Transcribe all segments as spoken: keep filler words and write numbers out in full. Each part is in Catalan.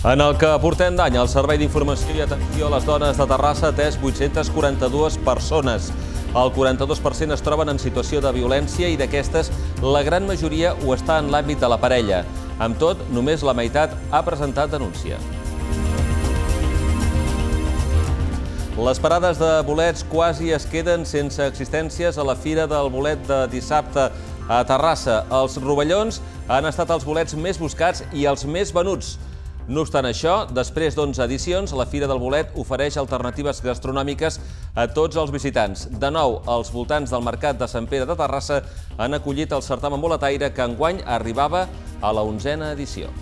En el que portem d'any, el Servei d'Informació i Atenció a les Dones de Terrassa ha atès vuit-centes quaranta-dues persones. El quaranta-dos per cent es troben en situació de violència i d'aquestes, la gran majoria ho està en l'àmbit de la parella. Amb tot, només la meitat ha presentat denúncia. Les parades de bolets quasi es queden sense existències a la Fira del Bolet de dissabte a Terrassa. Els rovellons han estat els bolets més buscats i els més venuts. No obstant això, després d'onze edicions, la Fira del Bolet ofereix alternatives gastronòmiques a tots els visitants. De nou, els voltants del Mercat de Sant Pere de Terrassa han acollit el certamen boletaire que enguany arribava a la onzena edició.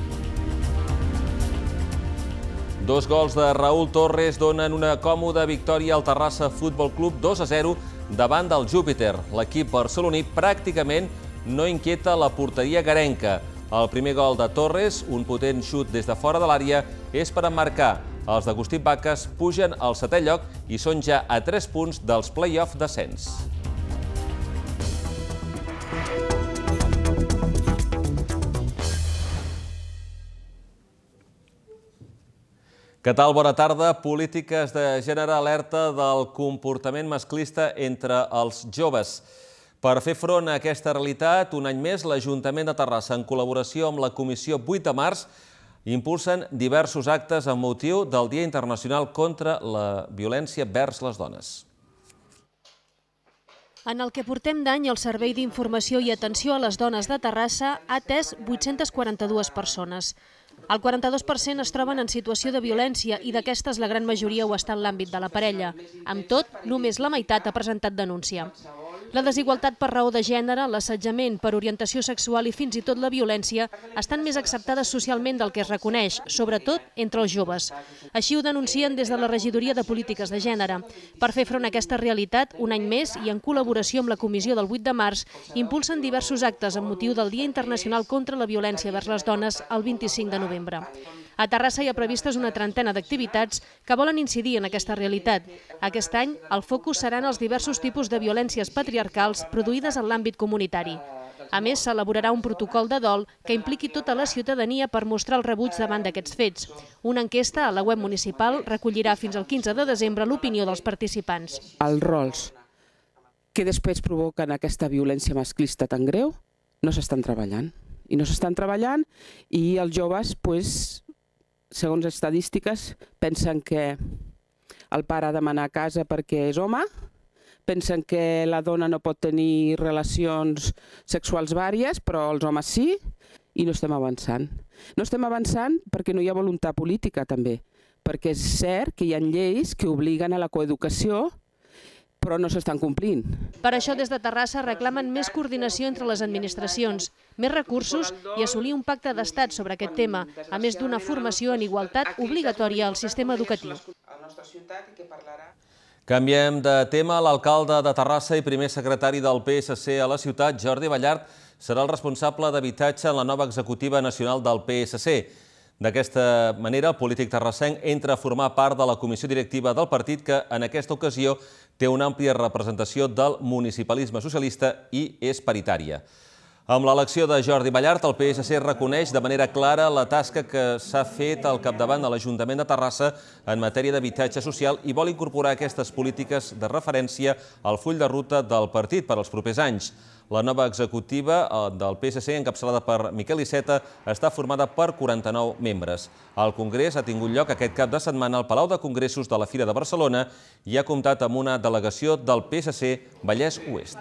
Dos gols de Raúl Torres donen una còmoda victòria al Terrassa Futbol Club dos a zero davant del Júpiter. L'equip barceloní pràcticament no inquieta la porteria garenca. El primer gol de Torres, un potent xut des de fora de l'àrea, és per emmarcar. Els d'Agustí Baques pugen al setè lloc i són ja a tres punts dels play-off d'ascens. Què tal? Bona tarda. Polítiques de gènere alerta del comportament masclista entre els joves. Per fer front a aquesta realitat, un any més, l'Ajuntament de Terrassa, en col·laboració amb la Comissió vuit de març, impulsen diversos actes amb motiu del Dia Internacional contra la Violència vers les Dones. En el que portem d'any, el Servei d'Informació i Atenció a les Dones de Terrassa ha atès vuit-centes quaranta-dues persones. El quaranta-dos per cent es troben en situació de violència i d'aquestes la gran majoria ho està en l'àmbit de la parella. Amb tot, només la meitat ha presentat denúncia. La desigualtat per raó de gènere, l'assetjament per orientació sexual i fins i tot la violència estan més acceptades socialment del que es reconeix, sobretot entre els joves. Així ho denuncien des de la Regidoria de Polítiques de Gènere. Per fer front a aquesta realitat, un any més i en col·laboració amb la Comissió del vuit de març, impulsen diversos actes amb motiu del Dia Internacional contra la Violència vers les Dones el vint-i-cinc de novembre. A Terrassa hi ha previstes una trentena d'activitats que volen incidir en aquesta realitat. Aquest any, el focus seran els diversos tipus de violències patriarcals produïdes en l'àmbit comunitari. A més, s'elaborarà un protocol de dol que impliqui tota la ciutadania per mostrar el rebuig davant d'aquests fets. Una enquesta a la web municipal recollirà fins al quinze de desembre l'opinió dels participants. Els rols que després provoquen aquesta violència masclista tan greu no s'estan treballant. I no s'estan treballant i els joves, doncs, segons estadístiques, pensen que el pare ha d'anar a casa perquè és home, pensen que la dona no pot tenir relacions sexuals vàries, però els homes sí, i no estem avançant. No estem avançant perquè no hi ha voluntat política, també, perquè és cert que hi ha lleis que obliguen a la coeducació, però no s'estan complint. Per això, des de Terrassa reclamen més coordinació entre les administracions, més recursos i assolir un pacte d'estat sobre aquest tema, a més d'una formació en igualtat obligatòria al sistema educatiu. Canviem de tema. L'alcalde de Terrassa i primer secretari del P S C a la ciutat, Jordi Ballart, serà el responsable d'habitatge en la nova executiva nacional del P S C. D'aquesta manera, el polític terrassenc entra a formar part de la comissió directiva del partit que, en aquesta ocasió, té una àmplia representació del municipalisme socialista i és paritària. Amb l'elecció de Jordi Ballart, el P S C reconeix de manera clara la tasca que s'ha fet al capdavant de l'Ajuntament de Terrassa en matèria d'habitatge social i vol incorporar aquestes polítiques de referència al full de ruta del partit per als propers anys. La nova executiva del P S C, encapçalada per Miquel Iceta, està formada per quaranta-nou membres. El Congrés ha tingut lloc aquest cap de setmana al Palau de Congressos de la Fira de Barcelona i ha comptat amb una delegació del P S C Vallès Oest.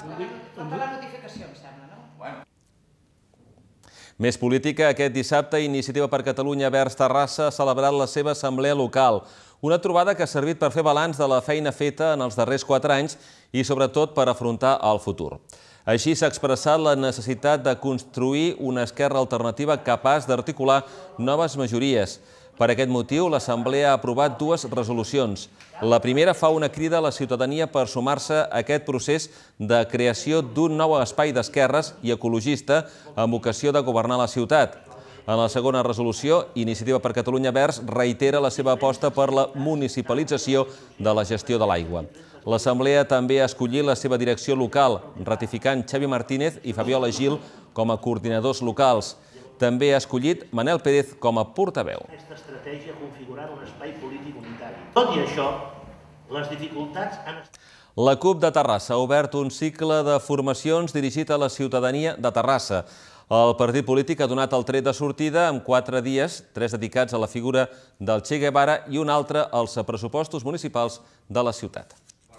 Més política. Aquest dissabte, Iniciativa per Catalunya Verds Terrassa ha celebrat la seva assemblea local. Una trobada que ha servit per fer balanç de la feina feta en els darrers quatre anys i, sobretot, per afrontar el futur. Així s'ha expressat la necessitat de construir una esquerra alternativa capaç d'articular noves majories. Per aquest motiu, l'Assemblea ha aprovat dues resolucions. La primera fa una crida a la ciutadania per sumar-se a aquest procés de creació d'un nou espai d'esquerres i ecologista amb vocació de governar la ciutat. En la segona resolució, Iniciativa per Catalunya Verds reitera la seva aposta per la municipalització de la gestió de l'aigua. L'Assemblea també ha escollit la seva direcció local, ratificant Xavi Martínez i Fabiola Gil com a coordinadors locals. també ha escollit Manel Pérez com a portaveu. Aquesta estratègia configurar un espai polític unitari. Tot i això, les dificultats han estat... La CUP de Terrassa ha obert un cicle de formacions dirigit a la ciutadania de Terrassa. El partit polític ha donat el tret de sortida amb quatre dies, tres dedicats a la figura del Che Guevara i un altre als pressupostos municipals de la ciutat.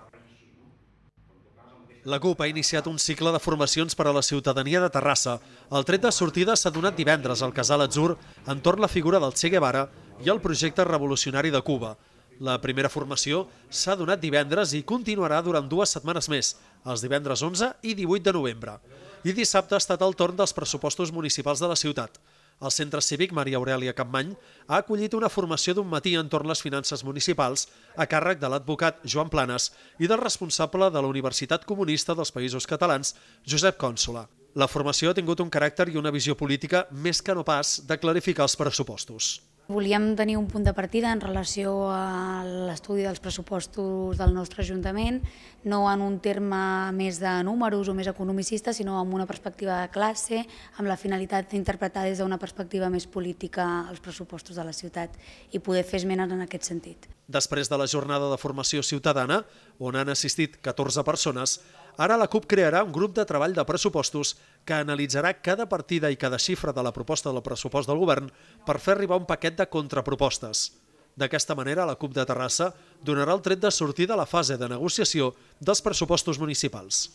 La CUP ha iniciat un cicle de formacions per a la ciutadania de Terrassa. El tret de sortida s'ha donat divendres al Casal Atzur entorn la figura del Che Guevara i el projecte revolucionari de Cuba. La primera formació s'ha donat divendres i continuarà durant dues setmanes més, els divendres onze i divuit de novembre. I dissabte ha estat el torn dels pressupostos municipals de la ciutat. El Centre Cívic Maria Aurèlia Capmany ha acollit una formació d'un matí entorn les finances municipals a càrrec de l'advocat Joan Planes i del responsable de la Universitat Comunista dels Països Catalans, Josep Cònsola. La formació ha tingut un caràcter i una visió política més que no pas de clarificar els pressupostos. Volíem tenir un punt de partida en relació a l'estudi dels pressupostos del nostre Ajuntament, no en un terme més de números o més economicista, sinó amb una perspectiva de classe, amb la finalitat d'interpretar des d'una perspectiva més política els pressupostos de la ciutat i poder fer esmenes en aquest sentit. Després de la jornada de formació ciutadana, on han assistit catorze persones, ara la CUP crearà un grup de treball de pressupostos que analitzarà cada partida i cada xifra de la proposta del pressupost del govern per fer arribar un paquet de contrapropostes. D'aquesta manera, la CUP de Terrassa donarà el tret de sortida a la fase de negociació dels pressupostos municipals.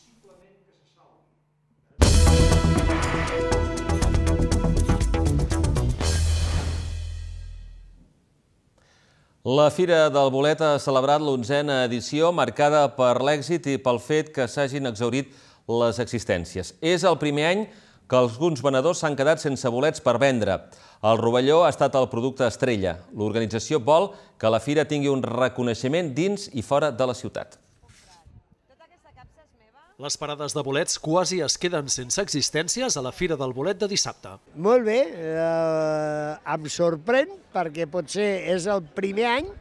La Fira del Bolet ha celebrat l'onzena edició, marcada per l'èxit i pel fet que s'hagin exhaurit les existències. És el primer any que alguns venedors s'han quedat sense bolets per vendre. El rovelló ha estat el producte estrella. L'organització vol que la fira tingui un reconeixement dins i fora de la ciutat. Les parades de bolets quasi es queden sense existències a la Fira del Bolet de dissabte. Molt bé, eh, em sorprèn perquè potser és el primer any,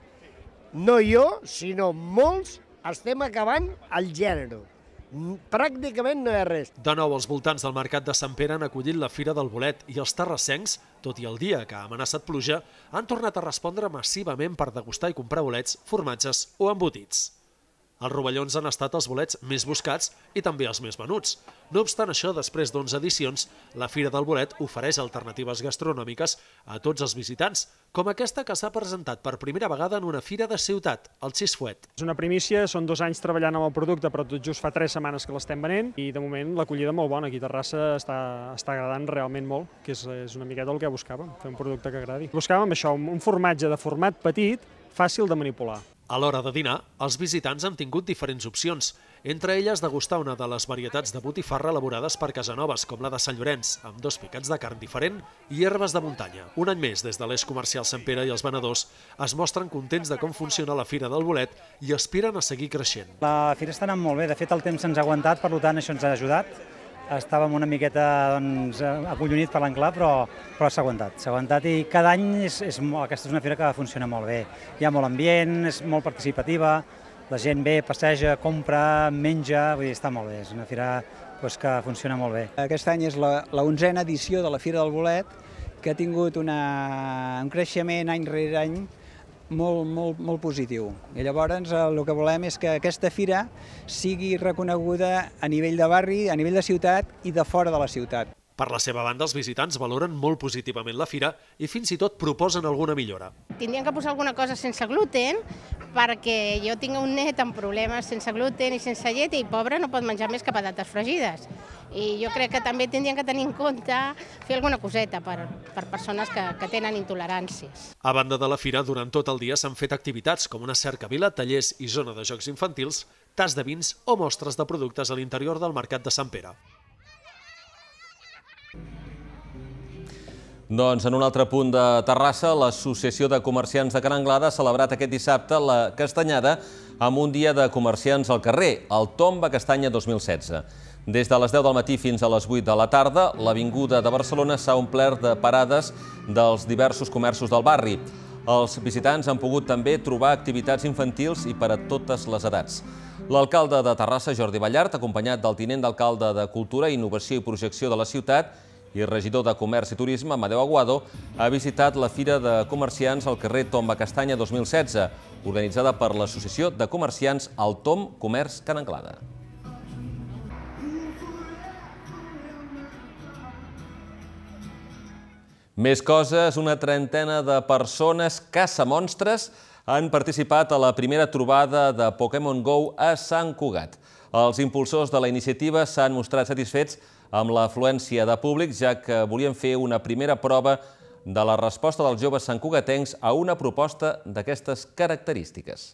no jo, sinó molts, estem acabant el gènere. Pràcticament no hi ha res. De nou, els voltants del Mercat de Sant Pere han acollit la Fira del Bolet i els terrassencs, tot i el dia que ha amenaçat pluja, han tornat a respondre massivament per degustar i comprar bolets, formatges o embotits. Els rovellons han estat els bolets més buscats i també els més venuts. No obstant això, després d'onze edicions, la Fira del Bolet ofereix alternatives gastronòmiques a tots els visitants, com aquesta que s'ha presentat per primera vegada en una fira de ciutat, el Xisfuet. És una primícia, són dos anys treballant amb el producte, però tot just fa tres setmanes que l'estem venent i de moment l'acollida molt bona. Aquí a Terrassa està, està agradant realment molt, que és, és una miqueta el que buscàvem, fer un producte que agradi. Buscàvem això, un formatge de format petit, fàcil de manipular. A l'hora de dinar, els visitants han tingut diferents opcions, entre elles degustar una de les varietats de botifarra elaborades per Casanovas, com la de Sant Llorenç, amb dos picats de carn diferent i herbes de muntanya. Un any més, des de l'Eix Comercial Sant Pere i els venedors es mostren contents de com funciona la Fira del Bolet i aspiren a seguir creixent. La fira està anant molt bé, de fet el temps ens ha aguantat, per tant això ens ha ajudat. Estàvem una miqueta doncs, acollonits per l'enclar, però, però s'ha aguantat. S'ha aguantat i cada any és, és, aquesta és una fira que funciona molt bé. Hi ha molt ambient, és molt participativa, la gent ve, passeja, compra, menja, vull dir, està molt bé. És una fira doncs, que funciona molt bé. Aquest any és la, la onzena edició de la Fira del Bolet, que ha tingut una, un creixement any rere any molt, molt, molt positiu. I llavors el que volem és que aquesta fira sigui reconeguda a nivell de barri, a nivell de ciutat i de fora de la ciutat. Per la seva banda, els visitants valoren molt positivament la fira i fins i tot proposen alguna millora. Tindrien que posar alguna cosa sense gluten, perquè jo tinc un net amb problemes sense gluten i sense llet i pobre no pot menjar més que patates fregides. I jo crec que també tindrien que tenir en compte fer alguna coseta per, per persones que, que tenen intoleràncies. A banda de la fira, durant tot el dia s'han fet activitats com una cercavila, tallers i zona de jocs infantils, tas de vins o mostres de productes a l'interior del Mercat de Sant Pere. Doncs en un altre punt de Terrassa, l'Associació de Comerciants de Can Anglada ha celebrat aquest dissabte la Castanyada amb un dia de comerciants al carrer, el Tomba Castanya dos mil setze. Des de les deu del matí fins a les vuit de la tarda, l'avinguda de Barcelona s'ha omplert de parades dels diversos comerços del barri. Els visitants han pogut també trobar activitats infantils i per a totes les edats. L'alcalde de Terrassa, Jordi Ballart, acompanyat del tinent d'alcalde de Cultura, Innovació i Projecció de la ciutat, i regidor de Comerç i Turisme, Amadeu Aguado, ha visitat la Fira de Comerciants al carrer Tomba Castanya dos mil setze, organitzada per l'Associació de Comerciants El Tom Comerç Can Anglada. Més coses, una trentena de persones caçamonstres han participat a la primera trobada de Pokémon Go a Sant Cugat. Els impulsors de la iniciativa s'han mostrat satisfets amb l'afluència de públic, ja que volien fer una primera prova de la resposta dels joves santcugatencs a una proposta d'aquestes característiques.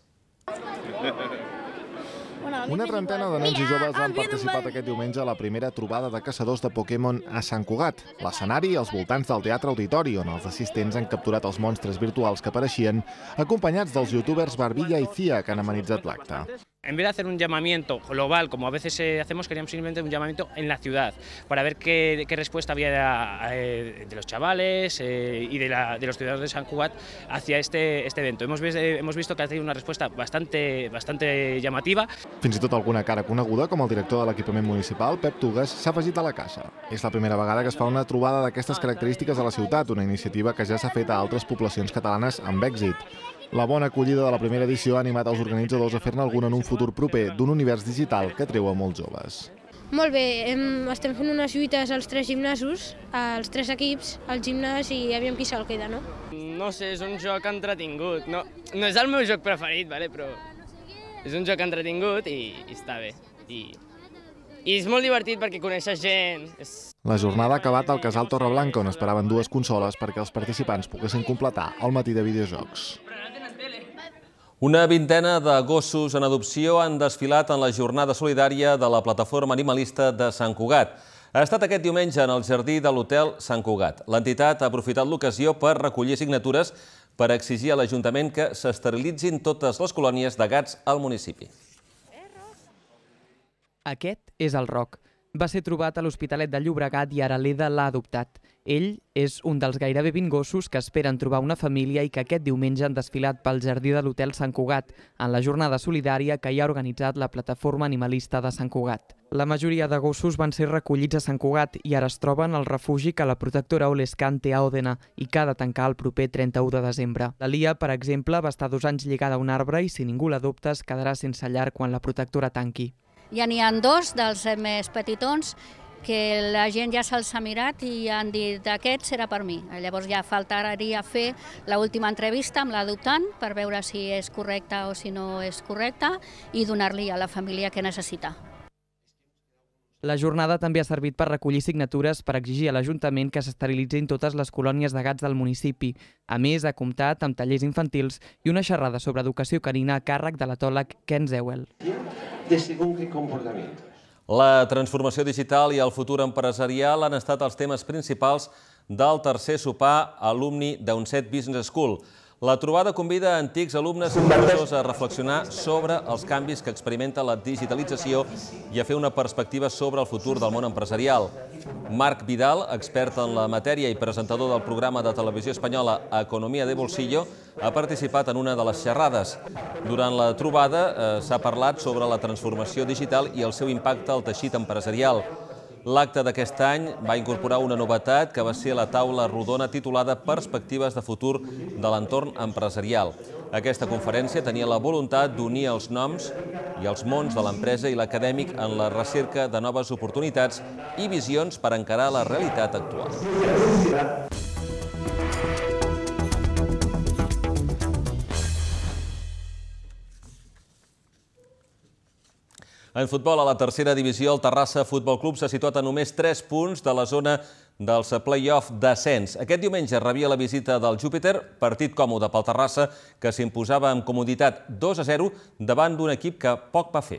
Una trentena de nens i joves han participat aquest diumenge a la primera trobada de caçadors de Pokémon a Sant Cugat. L'escenari als voltants del Teatre Auditori, on els assistents han capturat els monstres virtuals que apareixien, acompanyats dels youtubers Barbilla i Cia, que han amenitzat l'acte. En vez de hacer un llamamiento global, como a veces eh, hacemos, queríamos simplemente un llamamiento en la ciudad, para ver qué, qué respuesta había eh, de los chavales eh, y de, la, de los ciudadanos de Sant Cugat hacia este, este evento. Hemos, eh, hemos visto que ha tenido una respuesta bastante, bastante llamativa. Fins i tot alguna cara coneguda, com el director de l'equipament municipal, Pep Tugues, s'ha afegit a la caça. És la primera vegada que es fa una trobada d'aquestes característiques a la ciutat, una iniciativa que ja s'ha fet a altres poblacions catalanes amb èxit. La bona acollida de la primera edició ha animat els organitzadors a fer-ne alguna en un futur proper d'un univers digital que atreu a molts joves. Molt bé, hem, estem fent unes lluites als tres gimnasos, als tres equips, al gimnàs, i aviam qui se'l queda, no? No sé, és un joc entretingut. No, no és el meu joc preferit, vale? Però és un joc entretingut i, i està bé. I, I és molt divertit perquè coneixes gent. És... La jornada ha acabat al Casal Torreblanca, on esperaven dues consoles perquè els participants poguessin completar el matí de videojocs. Una vintena de gossos en adopció han desfilat en la jornada solidària de la plataforma animalista de Sant Cugat. Ha estat aquest diumenge en el jardí de l'Hotel Sant Cugat. L'entitat ha aprofitat l'ocasió per recollir signatures per exigir a l'Ajuntament que s'esterilitzin totes les colònies de gats al municipi. Aquest és el Roc. Va ser trobat a l'Hospitalet de Llobregat i ara l'Eda l'ha adoptat. Ell és un dels gairebé vint gossos que esperen trobar una família i que aquest diumenge han desfilat pel jardí de l'Hotel Sant Cugat, en la jornada solidària que hi ha organitzat la plataforma animalista de Sant Cugat. La majoria de gossos van ser recollits a Sant Cugat i ara es troben al refugi que la protectora Olescan té a Òdena i que ha de tancar el proper trenta-u de desembre. La Lia, per exemple, va estar dos anys lligada a un arbre i si ningú l'adopta es quedarà sense llar quan la protectora tanqui. Ja n'hi ha dos dels més petitons que la gent ja se'ls ha mirat i han dit aquest serà per mi. Llavors ja faltaria fer l'última entrevista amb l'adoptant per veure si és correcta o si no és correcta i donar-li a la família que necessita. La jornada també ha servit per recollir signatures per exigir a l'Ajuntament que s'esterilitzin totes les colònies de gats del municipi. A més, ha comptat amb tallers infantils i una xerrada sobre educació canina a càrrec de l'etòleg Ken Zewell. De según qué comportamiento. La transformació digital i el futur empresarial han estat els temes principals del tercer sopar alumni d'Unset Business School. La trobada convida antics alumnes i professors a reflexionar sobre els canvis que experimenta la digitalització i a fer una perspectiva sobre el futur del món empresarial. Marc Vidal, expert en la matèria i presentador del programa de televisió espanyola Economia de Bolsillo, ha participat en una de les xerrades. Durant la trobada s'ha parlat sobre la transformació digital i el seu impacte al teixit empresarial. L'acte d'aquest any va incorporar una novetat que va ser la taula rodona titulada Perspectives de futur de l'entorn empresarial. Aquesta conferència tenia la voluntat d'unir els noms i els mons de l'empresa i l'acadèmic en la recerca de noves oportunitats i visions per encarar la realitat actual. En futbol, a la tercera divisió, el Terrassa Futbol Club s'ha situat a només tres punts de la zona dels play-off d'ascens. Aquest diumenge rebia la visita del Júpiter, partit còmode pel Terrassa, que s'imposava amb comoditat dos a zero davant d'un equip que poc va fer.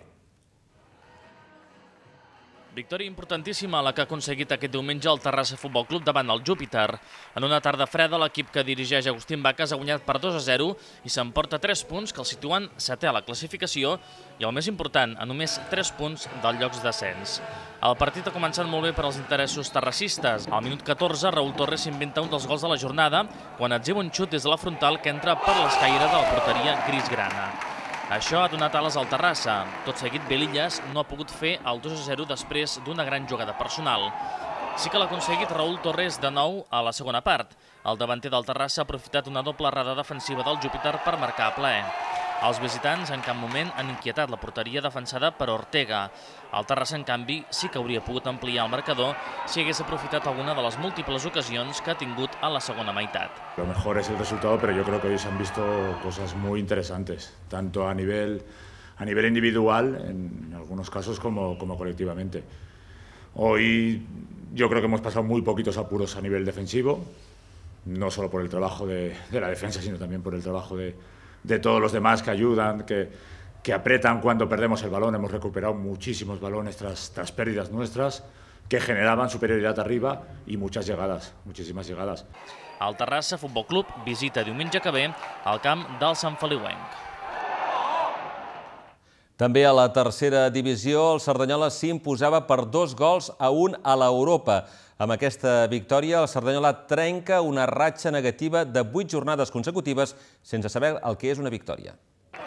Victòria importantíssima la que ha aconseguit aquest diumenge el Terrassa Futbol Club davant el Júpiter. En una tarda freda, l'equip que dirigeix Agustín Vacas ha guanyat per dos a zero i s'emporta tres punts que el situen setè a la classificació i, el més important, a només tres punts dels llocs d'ascens. El partit ha començat molt bé per als interessos terrassistes. Al minut catorze, Raúl Torres s'inventa un dels gols de la jornada quan atzeba un xut des de la frontal que entra per l'escaire de la porteria grisgrana. Això ha donat ales al Terrassa. Tot seguit, Belillas no ha pogut fer el dos a zero després d'una gran jugada personal. Sí que l'ha aconseguit Raúl Torres de nou a la segona part. El davanter del Terrassa ha aprofitat una doble errada defensiva del Júpiter per marcar a plaer. Els visitants en cap moment han inquietat la porteria defensada per Ortega. El Terrassa, en canvi, sí que hauria pogut ampliar el marcador si hagués aprofitat alguna de les múltiples ocasions que ha tingut a la segona meitat. Lo mejor es el resultado, pero yo creo que hoy se han visto cosas muy interesantes, tanto a nivel, a nivel individual, en algunos casos, como, como colectivamente. Hoy yo creo que hemos pasado muy poquitos apuros a nivel defensivo, no solo por el trabajo de, de la defensa, sino también por el trabajo de, de todos los demás que ayudan, que, que apretan cuando perdemos el balón. Hemos recuperado muchísimos balones tras, tras pérdidas nuestras, que generaban superioridad arriba y muchas llegadas, muchísimas llegadas. El Terrassa Futbol Club visita diumenge que ve al camp del Sant Feliuenc. També a la tercera divisió, el Cerdanyola s'imposava per dos gols a un a l'Europa. Amb aquesta victòria, el Cerdanyola trenca una ratxa negativa de vuit jornades consecutives sense saber el que és una victòria.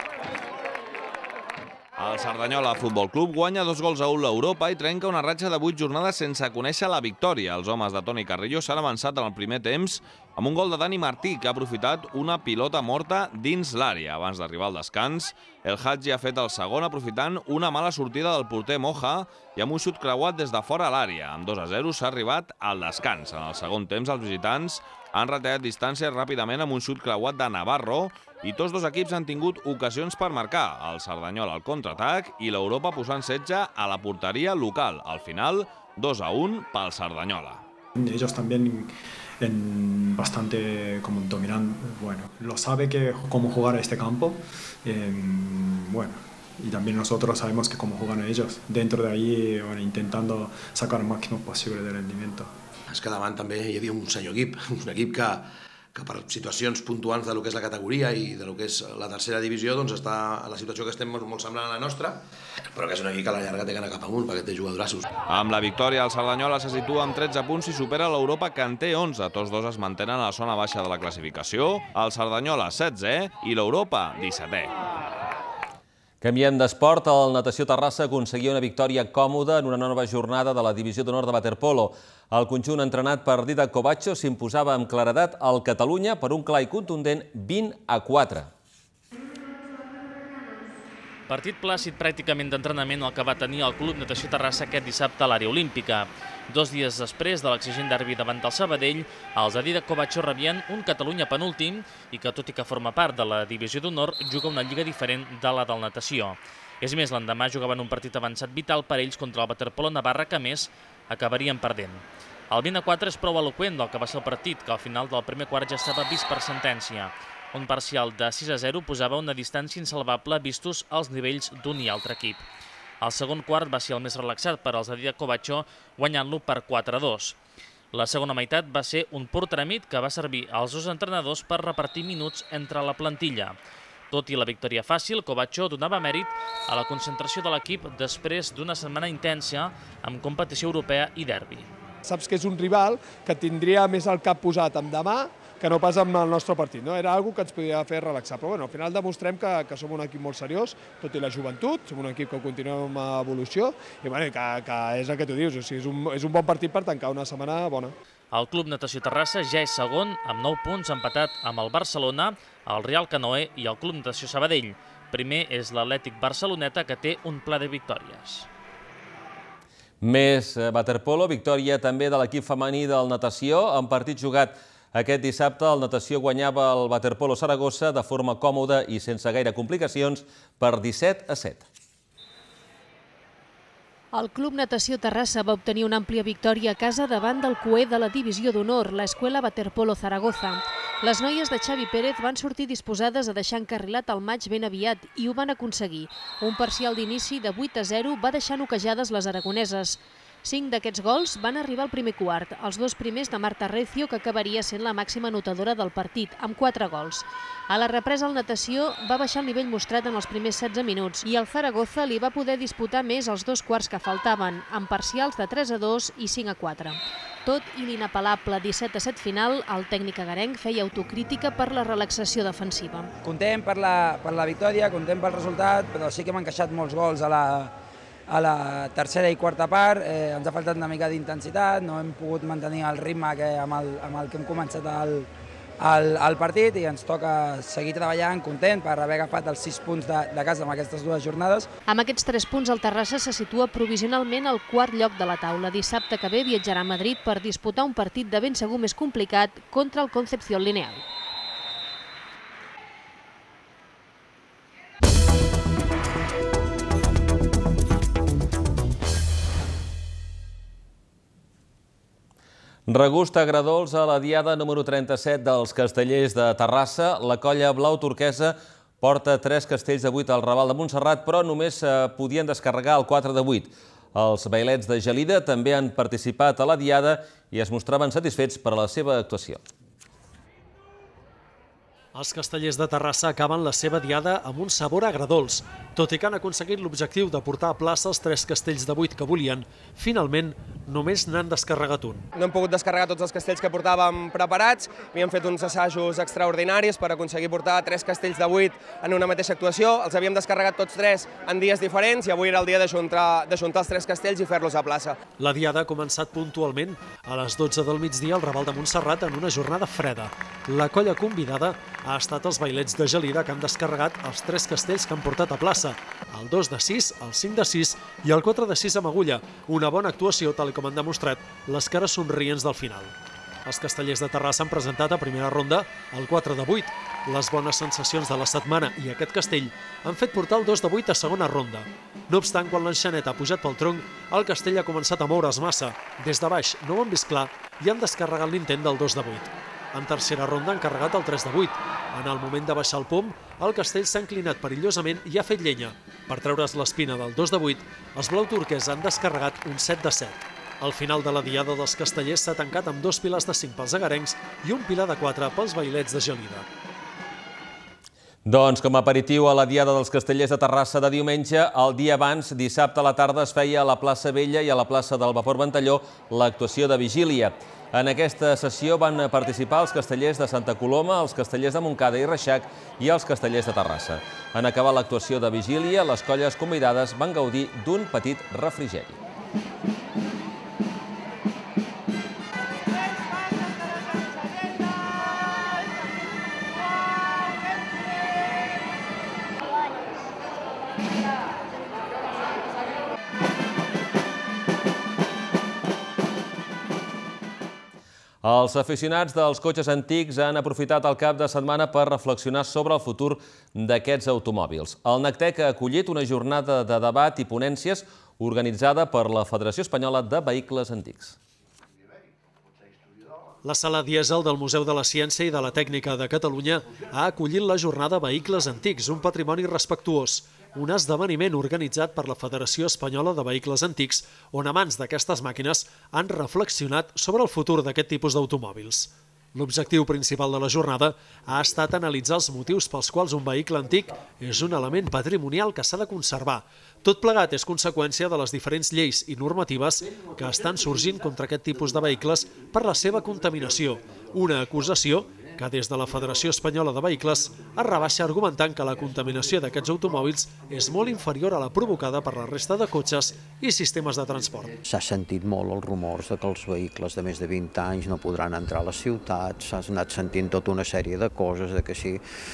El Cerdanyola Futbol Club guanya dos gols a un l'Europa i trenca una ratxa de vuit jornades sense conèixer la victòria. Els homes de Toni Carrillo s'han avançat en el primer temps amb un gol de Dani Martí, que ha aprofitat una pilota morta dins l'àrea. Abans d'arribar al descans, el Hadji ha fet el segon aprofitant una mala sortida del porter Moja i amb un xut creuat des de fora a l'àrea. Amb dos a zero s'ha arribat al descans. En el segon temps, els visitants han retallat distàncies ràpidament amb un xut creuat de Navarro i tots dos equips han tingut ocasions per marcar. El Cerdanyola al contraatac i l'Europa posant setge a la porteria local. Al final, dos a un pel Cerdanyola. Ellos también en bastante como dominan, bueno, lo sabe que cómo jugar a este campo, eh, bueno, y también nosotros sabemos que cómo juegan ellos, dentro de ahí, bueno, intentando sacar el máximo posible de rendimiento. És que davant també hi havia un senyor equip, un equip que, que per situacions puntuals de lo que és la categoria i de lo que és la tercera divisió doncs està en la situació que estem molt semblant a la nostra, però que és una equip que a la llarga té que anar cap amunt perquè té jugadorassos. Amb la victòria, el Cerdanyola se situa amb tretze punts i supera l'Europa, que en té onze. Tots dos es mantenen a la zona baixa de la classificació. El Cerdanyola setzè i l'Europa dissetè. Canviem d'esport. El Natació Terrassa aconseguia una victòria còmoda en una nova jornada de la Divisió d'Honor de waterpolo. El conjunt entrenat per Didac Covacho s'imposava amb claredat al Catalunya per un clar i contundent vint a quatre. Partit plàcid pràcticament d'entrenament el que va tenir el Club Natació Terrassa aquest dissabte a l'àrea olímpica. Dos dies després de l'exigent derbi davant del Sabadell, els de Didac Covacho rebien un Catalunya penúltim i que, tot i que forma part de la Divisió d'Honor, juga una lliga diferent de la del natació. És més, l'endemà jugaven un partit avançat vital per ells contra el waterpolo Navarra, que a més acabarien perdent. El vint a quatre és prou eloqüent del que va ser el partit, que al final del primer quart ja estava vist per sentència. Un parcial de sis a zero posava una distància insalvable vistos els nivells d'un i altre equip. El segon quart va ser el més relaxat per als de Didac Covacho, guanyant-lo per quatre a dos. La segona meitat va ser un pur tràmit que va servir als dos entrenadors per repartir minuts entre la plantilla. Tot i la victòria fàcil, Covacho donava mèrit a la concentració de l'equip després d'una setmana intensa amb competició europea i derbi. Saps que és un rival que tindria més el cap posat amb demà que no pas amb el nostre partit. No? Era una cosa que ens podia fer relaxar, però bueno, al final demostrem que, que som un equip molt seriós, tot i la joventut, som un equip que continuem amb evolució i bueno, que, que és el que tu dius, o sigui, és, un, és un bon partit per tancar una setmana bona. El Club Natació Terrassa ja és segon amb nou punts, empatat amb el Barcelona, el Real Canoe i el Club Natació Sabadell. Primer és l'Atlètic Barceloneta, que té un pla de victòries. Més waterpolo, victòria també de l'equip femení del natació. En partit jugat aquest dissabte, el natació guanyava el waterpolo Saragossa de forma còmoda i sense gaire complicacions per disset a set. El Club Natació Terrassa va obtenir una àmplia victòria a casa davant del coer de la Divisió d'Honor, l'Escuela Waterpolo Zaragoza. Les noies de Xavi Pérez van sortir disposades a deixar encarrilat el maig ben aviat i ho van aconseguir. Un parcial d'inici de vuit a zero va deixar noquejades les aragoneses. Cinc d'aquests gols van arribar al primer quart, els dos primers de Marta Recio, que acabaria sent la màxima anotadora del partit, amb quatre gols. A la represa, el natació va baixar el nivell mostrat en els primers setze minuts i el Zaragoza li va poder disputar més els dos quarts que faltaven, amb parcials de tres a dos i cinc a quatre. Tot i l'inapel·lable disset a set final, el tècnic agarenc feia autocrítica per la relaxació defensiva. Content per la, per la victòria, content pel resultat, però sí que m'han encaixat molts gols a la, a la tercera i quarta part, eh, ens ha faltat una mica d'intensitat, no hem pogut mantenir el ritme que, amb, el, amb el que hem començat el, el, el partit i ens toca seguir treballant content per haver agafat els sis punts de, de casa en aquestes dues jornades. Amb aquests tres punts, el Terrassa se situa provisionalment al quart lloc de la taula. Dissabte que ve viatjarà a Madrid per disputar un partit de ben segur més complicat contra el Concepción Lineal. Regust agradols a la diada número trenta-set dels Castellers de Terrassa. La colla blau turquesa porta tres castells de vuit al Raval de Montserrat, però només podien descarregar el quatre de vuit. Els bailets de Gelida també han participat a la diada i es mostraven satisfets per la seva actuació. Els castellers de Terrassa acaben la seva diada amb un sabor agradolç. Tot i que han aconseguit l'objectiu de portar a plaça els tres castells de vuit que volien, finalment només n'han descarregat un. No hem pogut descarregar tots els castells que portàvem preparats, havíem fet uns assajos extraordinaris per aconseguir portar tres castells de vuit en una mateixa actuació, els havíem descarregat tots tres en dies diferents i avui era el dia d'ajuntar els tres castells i fer-los a plaça. La diada ha començat puntualment a les dotze del migdia al Raval de Montserrat en una jornada freda. La colla convidada ha estat els bailets de Gelida que han descarregat els tres castells que han portat a plaça, el dos de sis, el cinc de sis i el quatre de sis amb agulla. Una bona actuació, tal com han demostrat les cares somrients del final. Els castellers de Terrassa han presentat a primera ronda el quatre de vuit. Les bones sensacions de la setmana i aquest castell han fet portar el dos de vuit a segona ronda. No obstant, quan l'enxaneta ha pujat pel tronc, el castell ha començat a moure's massa. Des de baix no ho han vist clar i han descarregat l'intent del dos de vuit. En tercera ronda han carregat el tres de vuit. En el moment de baixar el pom, el castell s'ha inclinat perillosament i ha fet llenya. Per treure's l'espina del dos de vuit, els blau turquers han descarregat un set de set. El final de la diada dels castellers s'ha tancat amb dos pilars de cinc pels agarencs i un pilar de quatre pels bailets de Gelida. Doncs com a aperitiu a la diada dels castellers de Terrassa de diumenge, el dia abans, dissabte a la tarda, es feia a la plaça Vella i a la plaça del Vapor Ventalló l'actuació de vigília. En aquesta sessió van participar els castellers de Santa Coloma, els castellers de Montcada i Reixac i els castellers de Terrassa. En acabar l'actuació de vigília, les colles convidades van gaudir d'un petit refrigeri. Els aficionats dels cotxes antics han aprofitat el cap de setmana per reflexionar sobre el futur d'aquests automòbils. El NACTEC ha acollit una jornada de debat i ponències organitzada per la Federació Espanyola de Vehicles Antics. La Sala Dièsel del Museu de la Ciència i de la Tècnica de Catalunya ha acollit la jornada Vehicles Antics, un patrimoni respectuós, un esdeveniment organitzat per la Federació Espanyola de Vehicles Antics, on amants d'aquestes màquines han reflexionat sobre el futur d'aquest tipus d'automòbils. L'objectiu principal de la jornada ha estat analitzar els motius pels quals un vehicle antic és un element patrimonial que s'ha de conservar. Tot plegat és conseqüència de les diferents lleis i normatives que estan sorgint contra aquest tipus de vehicles per la seva contaminació, una acusació que des de la Federació Espanyola de Vehicles es rebaixa argumentant que la contaminació d'aquests automòbils és molt inferior a la provocada per la resta de cotxes i sistemes de transport. S'ha sentit molt els rumors que els vehicles de més de vint anys no podran entrar a les ciutats, s'ha anat sentint tota una sèrie de coses, de que si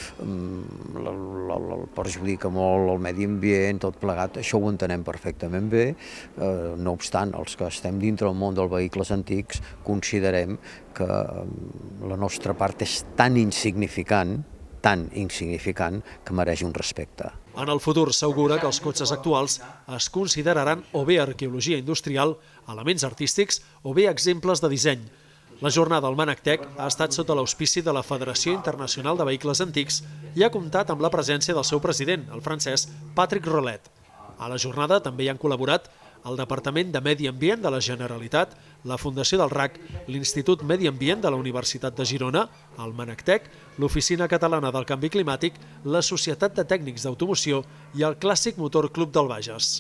perjudica molt el medi ambient, tot plegat, això ho entenem perfectament bé. No obstant, els que estem dintre del món dels vehicles antics considerem que la nostra part és tan insignificant, tan insignificant, que mereix un respecte. En el futur s'augura que els cotxes actuals es consideraran o bé arqueologia industrial, elements artístics o bé exemples de disseny. La jornada al Manactec ha estat sota l'auspici de la Federació Internacional de Vehicles Antics i ha comptat amb la presència del seu president, el francès Patrick Rollet. A la jornada també hi han col·laborat el Departament de Medi Ambient de la Generalitat, la Fundació del R A C, l'Institut Medi Ambient de la Universitat de Girona, el Manactec, l'Oficina Catalana del Canvi Climàtic, la Societat de Tècnics d'Automoció i el Clàssic Motor Club del Bages.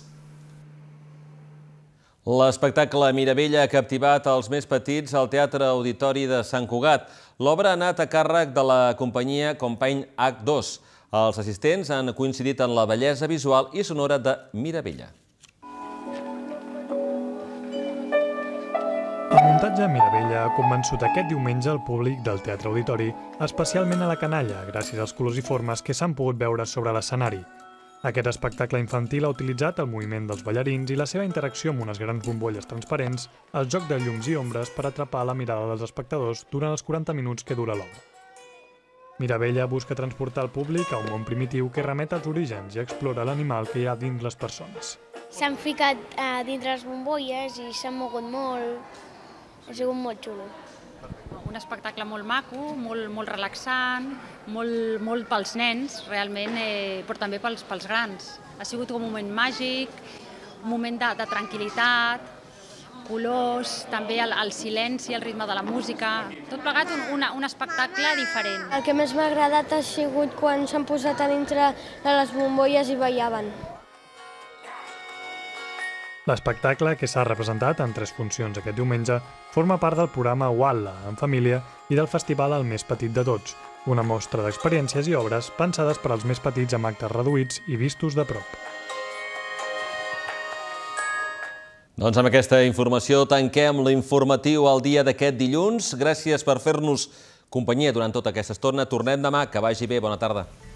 L'espectacle Miravella ha captivat els més petits al Teatre Auditori de Sant Cugat. L'obra ha anat a càrrec de la companyia Company H dos. Els assistents han coincidit en la bellesa visual i sonora de Miravella. muntatge Miravella ha convençut aquest diumenge el públic del Teatre Auditori, especialment a la canalla, gràcies als colors i formes que s'han pogut veure sobre l'escenari. Aquest espectacle infantil ha utilitzat el moviment dels ballarins i la seva interacció amb unes grans bombolles transparents, el joc de llums i ombres per atrapar la mirada dels espectadors durant els quaranta minuts que dura l'obra. Miravella busca transportar el públic a un món primitiu que remet als orígens i explora l'animal que hi ha dins les persones. S'han ficat eh, dintre les bombolles i s'han mogut molt. Ha sigut molt xulo. Un espectacle molt maco, molt, molt relaxant, molt, molt pels nens, realment, eh, però també pels, pels grans. Ha sigut un moment màgic, un moment de, de tranquil·litat, colors, també el, el silenci, el ritme de la música, tot plegat un, una, un espectacle diferent. El que més m'ha agradat ha sigut quan s'han posat a dintre de les bombolles i ballaven. L'espectacle, que s'ha representat en tres funcions aquest diumenge, forma part del programa Walla en família i del festival El més petit de tots, una mostra d'experiències i obres pensades per als més petits amb actes reduïts i vistos de prop. Doncs amb aquesta informació tanquem l'informatiu al dia d'aquest dilluns. Gràcies per fer-nos companyia durant tota aquesta estona. Tornem demà. Que vagi bé. Bona tarda.